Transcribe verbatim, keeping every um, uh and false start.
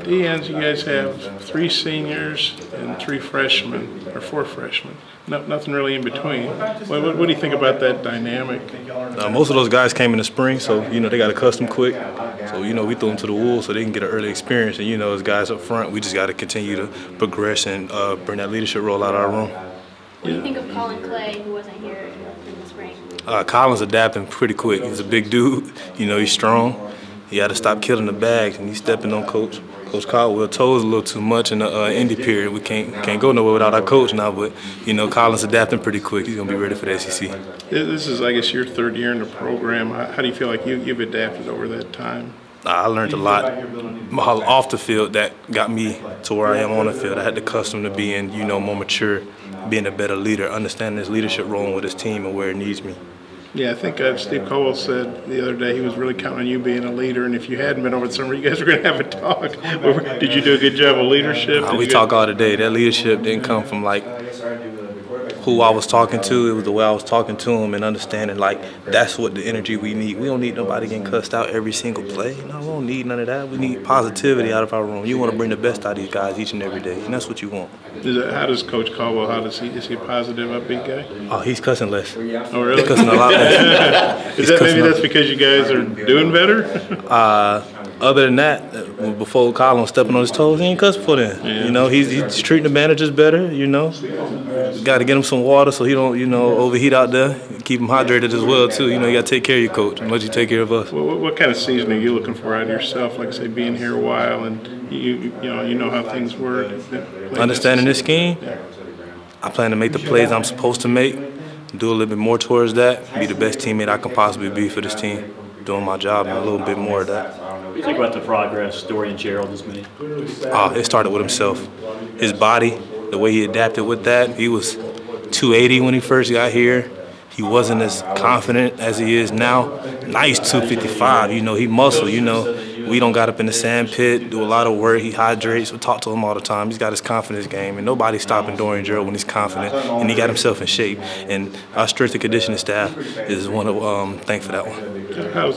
D Ns, you guys have three seniors and three freshmen, or four freshmen. No, nothing really in between. What, what, what do you think about that dynamic? Uh, most of those guys came in the spring, so, you know, they got accustomed quick. So, you know, we threw them to the wolves so they can get an early experience. And, you know, as guys up front, we just got to continue to progress and uh, bring that leadership role out of our room. What do you think of Colin Clay, who wasn't here in the spring? Uh, Colin's adapting pretty quick. He's a big dude. You know, he's strong. He had to stop killing the bags, and he's stepping on Coach. Coach Caldwell toes a little too much in the uh, Indy period. We can't can't go nowhere without our coach now, but, you know, Colin's adapting pretty quick. He's going to be ready for the S E C. This is, I guess, your third year in the program. How, how do you feel like you, you've adapted over that time? I learned a lot off the field that got me to where I am on the field. I had to custom to being, you know, more mature, being a better leader, understanding his leadership role with his team and where it needs me. Yeah, I think uh, Steve Caldwell said the other day he was really counting on you being a leader, and if you hadn't been over the summer, you guys were going to have a talk. Did you do a good job of leadership? Uh, we talk all the day. That leadership didn't come from, like, who I was talking to. It was the way I was talking to him and understanding, like, that's what the energy we need. We don't need nobody getting cussed out every single play. No, we don't need none of that. We need positivity out of our room. You want to bring the best out of these guys each and every day, and that's what you want. Is that, how does Coach Caldwell, how does he, is he a positive, upbeat guy? Oh, he's cussing less. Oh, really? He's cussing a lot less. Is that maybe that's because you guys are doing better? Uh, other than that, before Colin was stepping on his toes, he ain't cussing for them. Yeah. You know, he's, he's treating the managers better, you know. Got to get him some water so he don't, you know, overheat out there. Keep him hydrated as well, too. You know, you got to take care of your coach and let you take care of us. Well, what, what kind of season are you looking for out of yourself? Like I say, being here a while and you, you know, you know how things work. Understanding this scheme, yeah. I plan to make the plays I'm supposed to make, do a little bit more towards that, be the best teammate I can possibly be for this team, doing my job and a little bit more of that. What do you think about the progress Dorian Gerald has made? Uh, it started with himself. His body, the way he adapted with that. He was two eighty when he first got here. He wasn't as confident as he is now. Now he's two fifty-five, you know, he muscle, you know. We don't got up in the sand pit, do a lot of work, he hydrates, we talk to him all the time. He's got his confidence game, and nobody's stopping Dorian Gerald when he's confident, and he got himself in shape. And our strength and conditioning staff is one of um, thank for that one.